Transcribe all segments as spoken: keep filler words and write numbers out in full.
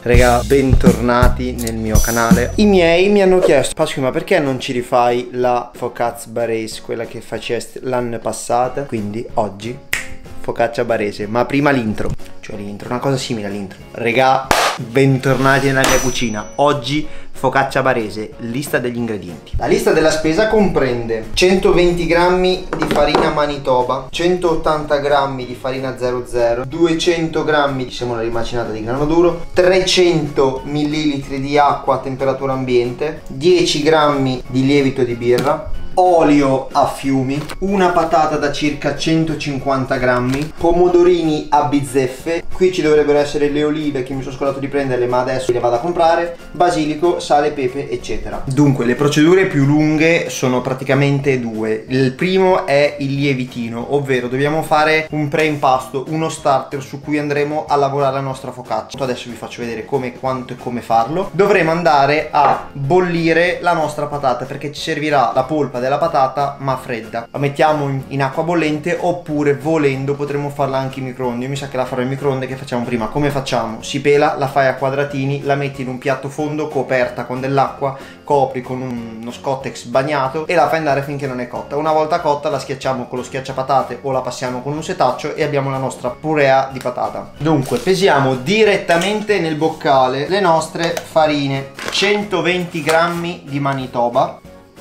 Raga, bentornati nel mio canale. I miei mi hanno chiesto: Pasqui, ma perché non ci rifai la focaccia barese, quella che facesti l'anno passato? Quindi oggi focaccia barese, ma prima l'intro. Cioè l'intro, una cosa simile all'intro. Raga, bentornati nella mia cucina. Oggi focaccia barese, lista degli ingredienti. La lista della spesa comprende centoventi grammi di farina Manitoba, centottanta grammi di farina zero zero, duecento grammi di semola rimacinata di grano duro, trecento millilitri di acqua a temperatura ambiente, dieci grammi di lievito di birra, olio a fiumi, una patata da circa centocinquanta grammi, pomodorini a bizzeffe, qui ci dovrebbero essere le olive che mi sono scordato di prenderle ma adesso le vado a comprare, basilico, sale, pepe eccetera. Dunque le procedure più lunghe sono praticamente due. Il primo è il lievitino, ovvero dobbiamo fare un pre-impasto, uno starter su cui andremo a lavorare la nostra focaccia. Adesso vi faccio vedere come, quanto e come farlo. Dovremo andare a bollire la nostra patata perché ci servirà la polpa della patata ma fredda. La mettiamo in, in acqua bollente, oppure volendo potremmo farla anche in microonde. Io mi sa che la farò in microonde. Che facciamo prima? Come facciamo? Si pela, la fai a quadratini, la metti in un piatto fondo coperta con dell'acqua, copri con un, uno scottex bagnato e la fai andare finché non è cotta. Una volta cotta la schiacciamo con lo schiacciapatate o la passiamo con un setaccio e abbiamo la nostra purea di patata. Dunque pesiamo direttamente nel boccale le nostre farine: centoventi grammi di Manitoba,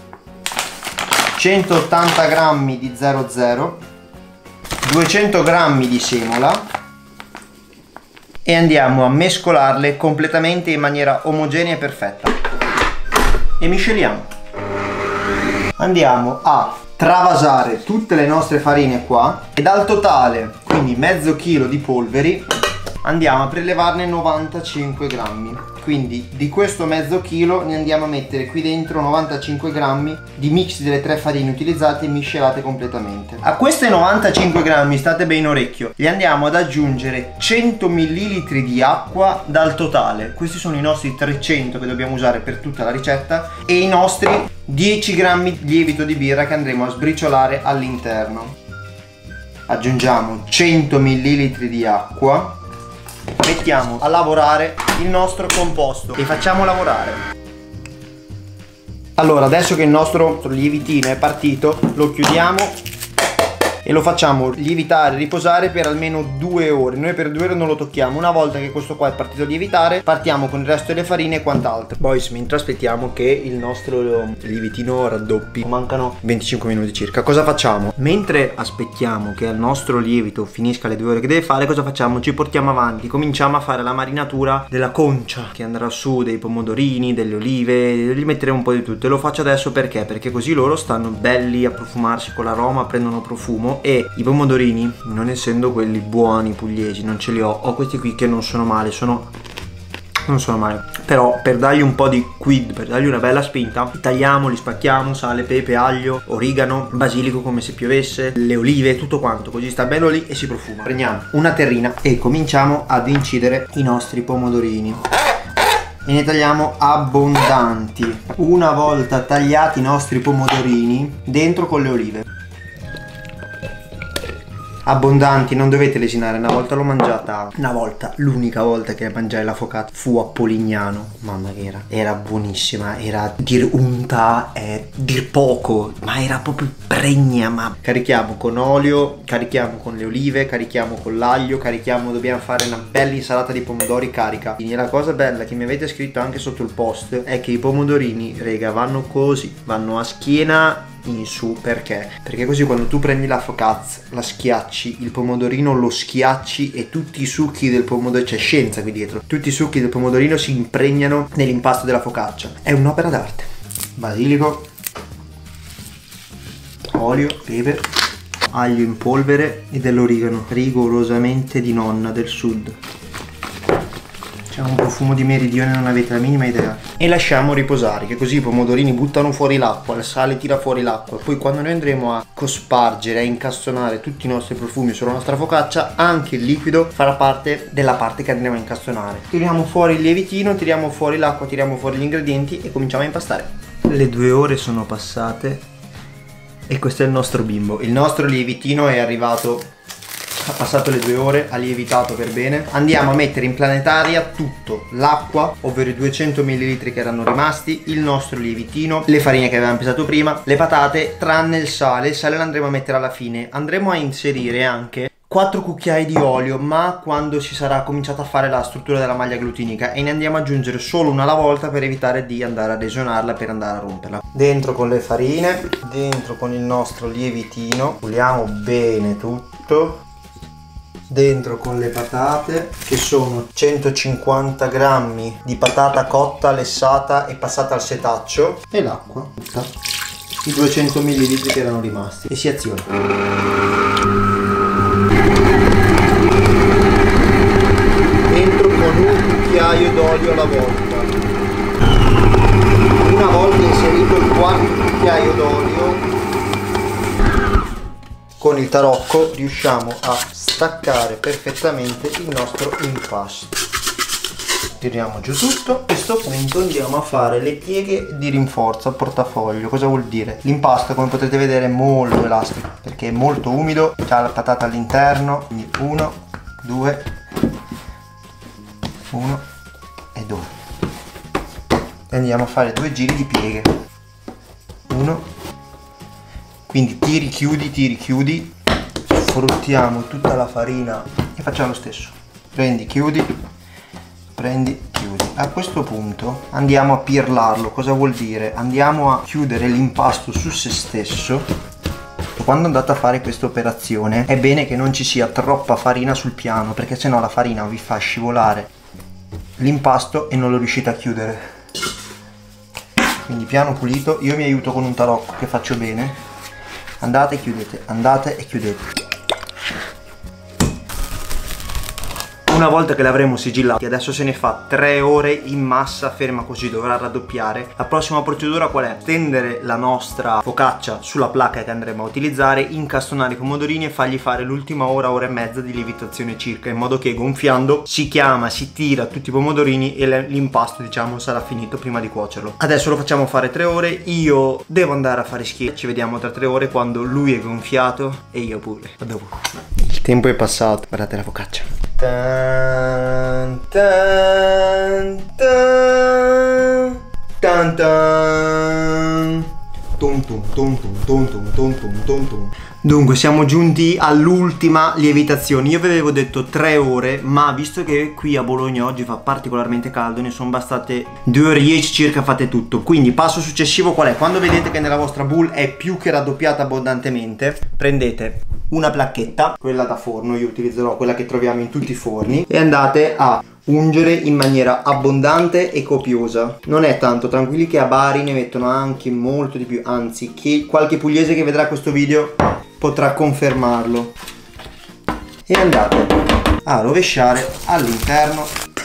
centottanta grammi di zero zero, duecento grammi di semola, e andiamo a mescolarle completamente in maniera omogenea e perfetta e misceliamo. Andiamo a travasare tutte le nostre farine qua e dal totale, quindi mezzo chilo di polveri, andiamo a prelevarne novantacinque grammi. Quindi di questo mezzo chilo ne andiamo a mettere qui dentro novantacinque grammi di mix delle tre farine utilizzate e miscelate completamente. A queste novantacinque grammi, state bene orecchio, gli andiamo ad aggiungere cento millilitri di acqua dal totale. Questi sono i nostri trecento che dobbiamo usare per tutta la ricetta e i nostri dieci grammi di lievito di birra che andremo a sbriciolare all'interno. Aggiungiamo cento millilitri di acqua. Mettiamo a lavorare il nostro composto e facciamo lavorare. Allora, adesso che il nostro lievitino è partito, lo chiudiamo e lo facciamo lievitare, riposare per almeno due ore. Noi per due ore non lo tocchiamo. Una volta che questo qua è partito a lievitare, partiamo con il resto delle farine e quant'altro. Boys, mentre aspettiamo che il nostro lievitino raddoppi, mancano venticinque minuti circa, cosa facciamo? Mentre aspettiamo che il nostro lievito finisca le due ore che deve fare, cosa facciamo? Ci portiamo avanti, cominciamo a fare la marinatura della concia che andrà su, dei pomodorini, delle olive, gli metteremo un po' di tutto. E lo faccio adesso perché? Perché così loro stanno belli a profumarsi con l'aroma, prendono profumo. E i pomodorini, non essendo quelli buoni pugliesi, non ce li ho. Ho questi qui che non sono male, sono non sono male, però per dargli un po' di quid, per dargli una bella spinta, li tagliamo, li spacchiamo, sale, pepe, aglio, origano, basilico come se piovesse, le olive, tutto quanto, così sta bello lì e si profuma. Prendiamo una terrina e cominciamo ad incidere i nostri pomodorini e ne tagliamo abbondanti. Una volta tagliati i nostri pomodorini, dentro con le olive abbondanti, non dovete lesinare. Una volta l'ho mangiata, una volta, l'unica volta che mangiai la focaccia fu a Polignano. Mamma che era, era buonissima, era dir unta, è dir poco, ma era proprio pregna. Ma carichiamo con olio, carichiamo con le olive, carichiamo con l'aglio, carichiamo, dobbiamo fare una bella insalata di pomodori carica. E la cosa bella che mi avete scritto anche sotto il post è che i pomodorini, rega, vanno così, vanno a schiena in su. Perché? Perché così quando tu prendi la focaccia, la schiacci, il pomodorino lo schiacci e tutti i succhi del pomodoro, c'è scienza qui dietro, tutti i succhi del pomodorino si impregnano nell'impasto della focaccia. È un'opera d'arte. Basilico, olio, pepe, aglio in polvere e dell'origano, rigorosamente di nonna del sud. C'è un profumo di meridione, non avete la minima idea. E lasciamo riposare, che così i pomodorini buttano fuori l'acqua, il sale tira fuori l'acqua. Poi quando noi andremo a cospargere, a incastonare tutti i nostri profumi sulla nostra focaccia, anche il liquido farà parte della parte che andremo a incastonare. Tiriamo fuori il lievitino, tiriamo fuori l'acqua, tiriamo fuori gli ingredienti e cominciamo a impastare. Le due ore sono passate e questo è il nostro bimbo. Il nostro lievitino è arrivato ha passato le due ore, ha lievitato per bene. Andiamo a mettere in planetaria tutto: l'acqua, ovvero i duecento millilitri che erano rimasti, il nostro lievitino, le farine che avevamo pesato prima, le patate, tranne il sale. Il sale lo andremo a mettere alla fine. Andremo a inserire anche quattro cucchiai di olio, ma quando si sarà cominciato a fare la struttura della maglia glutinica, e ne andiamo ad aggiungere solo una alla volta per evitare di andare a lesionarla, per andare a romperla. Dentro con le farine, dentro con il nostro lievitino, puliamo bene tutto. Dentro con le patate, che sono centocinquanta grammi di patata cotta, lessata e passata al setaccio, e l'acqua tutta, i duecento millilitri che erano rimasti, e si aziona. Entro con un cucchiaio d'olio alla volta. Una volta inserito il quarto cucchiaio d'olio, con il tarocco riusciamo a staccare perfettamente il nostro impasto. Tiriamo giù tutto. A questo punto andiamo a fare le pieghe di rinforzo al portafoglio. Cosa vuol dire? L'impasto, come potete vedere, è molto elastico perché è molto umido, c'ha la patata all'interno, quindi uno, due, uno e due, e andiamo a fare due giri di pieghe. Uno, quindi tiri, chiudi, tiri, chiudi, sfruttiamo tutta la farina e facciamo lo stesso. Prendi, chiudi, prendi, chiudi. A questo punto andiamo a pirlarlo. Cosa vuol dire? Andiamo a chiudere l'impasto su se stesso. Quando andate a fare questa operazione è bene che non ci sia troppa farina sul piano, perché sennò la farina vi fa scivolare l'impasto e non lo riuscite a chiudere. Quindi piano pulito. Io mi aiuto con un tarocco che faccio bene. Andate e chiudete, andate e chiudete. Una volta che l'avremo sigillato, adesso se ne fa tre ore in massa ferma, così dovrà raddoppiare. La prossima procedura qual è? Stendere la nostra focaccia sulla placca che andremo a utilizzare, incastonare i pomodorini e fargli fare l'ultima ora, ora e mezza di lievitazione circa, in modo che gonfiando si chiama, si tira tutti i pomodorini e l'impasto, diciamo, sarà finito prima di cuocerlo. Adesso lo facciamo fare tre ore, io devo andare a fare schiena. Ci vediamo tra tre ore quando lui è gonfiato e io pure. A dopo. Il tempo è passato, guardate la focaccia. Tan, tan, tan, tan, tan. Tum, tum, tum, tum, tum, tum, tum, tum, tum, tum. Dunque siamo giunti all'ultima lievitazione. Io vi avevo detto tre ore, ma visto che qui a Bologna oggi fa particolarmente caldo, ne sono bastate due ore dieci circa fate tutto. Quindi passo successivo qual è? Quando vedete che nella vostra boule è più che raddoppiata abbondantemente, prendete una placchetta, quella da forno, io utilizzerò quella che troviamo in tutti i forni, e andate a ungere in maniera abbondante e copiosa. Non è tanto, tranquilli che a Bari ne mettono anche molto di più, anzi che qualche pugliese che vedrà questo video potrà confermarlo. E andate a rovesciare all'interno,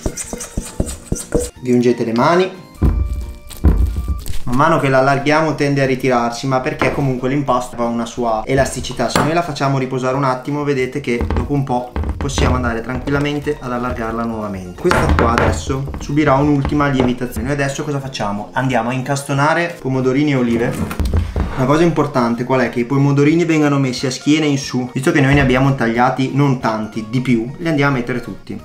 vi ungete le mani. Man mano che la allarghiamo tende a ritirarsi, ma perché comunque l'impasto ha una sua elasticità. Se noi la facciamo riposare un attimo, vedete che dopo un po' possiamo andare tranquillamente ad allargarla nuovamente. Questa qua adesso subirà un'ultima lievitazione. Noi adesso cosa facciamo? Andiamo a incastonare pomodorini e olive. Una cosa importante qual è? Che i pomodorini vengano messi a schiena in su. Visto che noi ne abbiamo tagliati non tanti, di più, li andiamo a mettere tutti.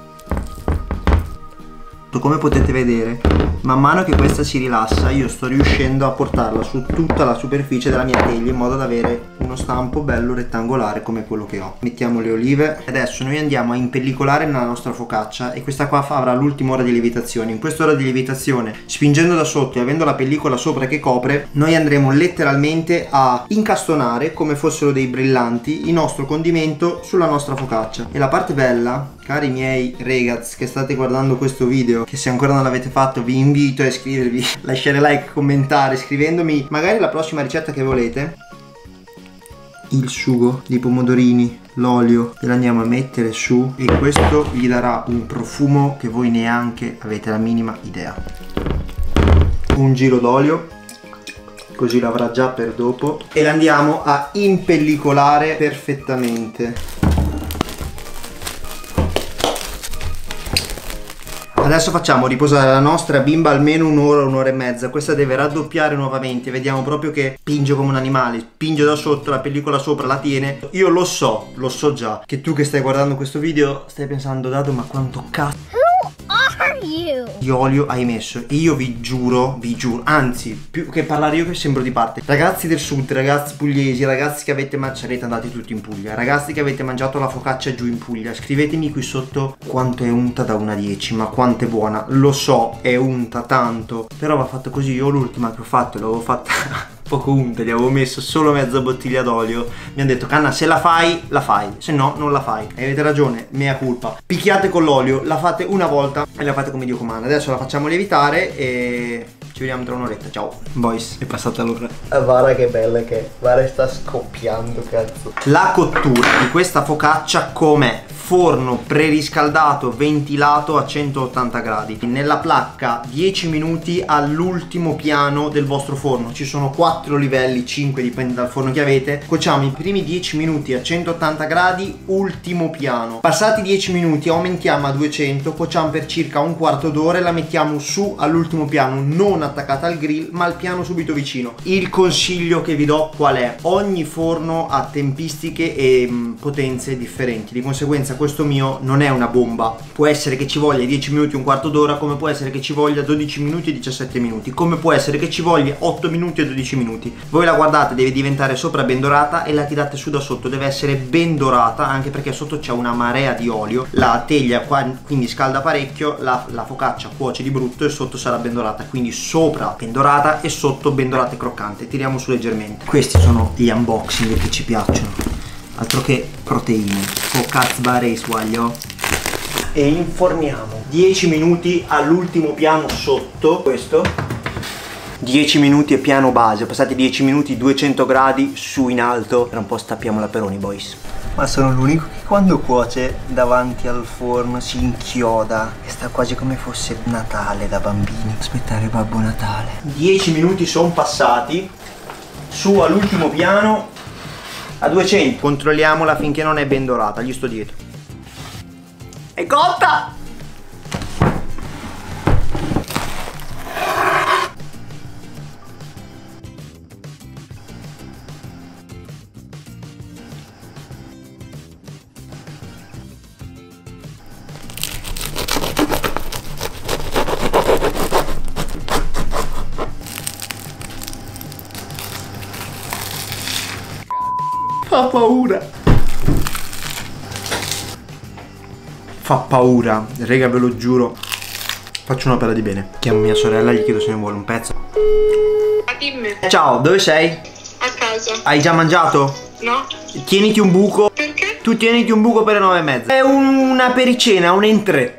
Come potete vedere, man mano che questa si rilassa, io sto riuscendo a portarla su tutta la superficie della mia teglia, in modo da avere uno stampo bello rettangolare come quello che ho. Mettiamo le olive. Adesso noi andiamo a impellicolare la nostra focaccia, e questa qua avrà l'ultima ora di lievitazione. In quest'ora di lievitazione, spingendo da sotto e avendo la pellicola sopra che copre, noi andremo letteralmente a incastonare come fossero dei brillanti il nostro condimento sulla nostra focaccia. E la parte bella, cari miei ragazzi che state guardando questo video, che se ancora non l'avete fatto vi invito a iscrivervi, lasciare like, commentare, scrivendomi magari la prossima ricetta che volete. Il sugo di pomodorini, l'olio, lo andiamo a mettere su, e questo gli darà un profumo che voi neanche avete la minima idea. Un giro d'olio, così l'avrà già per dopo, e l'andiamo a impellicolare perfettamente. Adesso facciamo riposare la nostra bimba almeno un'ora, un'ora e mezza. Questa deve raddoppiare nuovamente. Vediamo proprio che pinge come un animale, pinge da sotto, la pellicola sopra la tiene. Io lo so, lo so già, che tu che stai guardando questo video stai pensando: Dado, ma quanto cazzo di olio hai messo? E io vi giuro, vi giuro, anzi, più che parlare io che sembro di parte. Ragazzi del sud, ragazzi pugliesi, ragazzi che avete mangiato, sarete andati tutti in Puglia, ragazzi che avete mangiato la focaccia giù in Puglia, scrivetemi qui sotto quanto è unta da uno a dieci, ma quanto è buona. Lo so, è unta tanto, però va fatto così. Io l'ultima che ho fatto l'avevo fatta poco unta, gli avevo messo solo mezza bottiglia d'olio. Mi hanno detto: Canna, se la fai, la fai, se no non la fai. E avete ragione, mea culpa. Picchiate con l'olio, la fate una volta e la fate come Dio comanda. Adesso la facciamo lievitare e ci vediamo tra un'oretta. Ciao boys, è passata l'ora. Guarda che bella che è, guarda, sta scoppiando, cazzo. La cottura di questa focaccia com'è? Forno preriscaldato, ventilato a centottanta gradi. Nella placca dieci minuti all'ultimo piano del vostro forno. Ci sono quattro livelli, cinque dipende dal forno che avete. Cuociamo i primi dieci minuti a centottanta gradi, ultimo piano. Passati dieci minuti aumentiamo a duecento, cuociamo per circa un quarto d'ora e la mettiamo su all'ultimo piano, non attaccata al grill ma al piano subito vicino. Il consiglio che vi do qual è? Ogni forno ha tempistiche e mh, potenze differenti, di conseguenza questo mio non è una bomba. Può essere che ci voglia dieci minuti, un quarto d'ora, come può essere che ci voglia dodici minuti e diciassette minuti, come può essere che ci voglia otto minuti e dodici minuti. Voi la guardate, deve diventare sopra ben dorata e la tirate su da sotto, deve essere ben dorata anche perché sotto c'è una marea di olio, la teglia qua quindi scalda parecchio, la, la focaccia cuoce di brutto e sotto sarà ben dorata, quindi sopra ben dorata e sotto ben dorata e croccante. Tiriamo su leggermente. Questi sono gli unboxing che ci piacciono. Altro che proteine. Focaccia Barese, voglio. E inforniamo dieci minuti all'ultimo piano sotto. Questo dieci minuti e piano base. Passati dieci minuti, duecento gradi su in alto. Tra un po' stappiamo la peroni, boys. Ma sono l'unico che quando cuoce davanti al forno si inchioda e sta quasi come fosse Natale da bambini. Aspettare Babbo Natale. dieci minuti sono passati. Su all'ultimo piano a duecento. Controlliamola finché non è ben dorata, gli sto dietro. È cotta! Fa paura. Fa paura, raga, ve lo giuro. Faccio un'opera di bene. Chiamo mia sorella, gli chiedo se ne vuole un pezzo. Ma dimmi. Ciao, dove sei? A casa. Hai già mangiato? No. Tieniti un buco. Perché? Tu tieniti un buco per le nove e mezza. È una pericena, un entrée.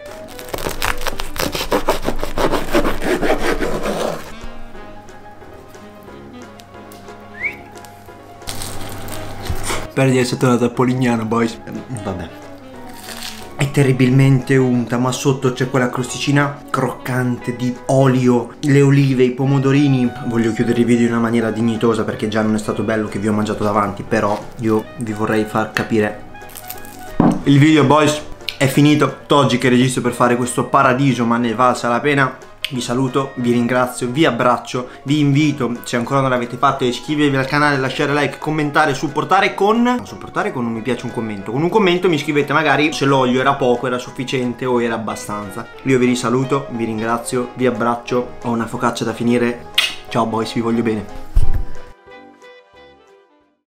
Per di essere tornato a Polignano, boys. Vabbè. È terribilmente unta, ma sotto c'è quella crosticina croccante di olio, le olive, i pomodorini. Voglio chiudere il video in una maniera dignitosa perché già non è stato bello che vi ho mangiato davanti, però io vi vorrei far capire. Il video, boys, è finito. Oggi che registro per fare questo paradiso, ma ne valsa la pena. Vi saluto, vi ringrazio, vi abbraccio, vi invito, se ancora non l'avete fatto, a iscrivervi al canale, lasciare like, commentare, supportare con... No, supportare con non mi piace un commento. Con un commento mi scrivete magari se l'olio era poco, era sufficiente o era abbastanza. Io vi risaluto, vi ringrazio, vi abbraccio, ho una focaccia da finire. Ciao boys, vi voglio bene.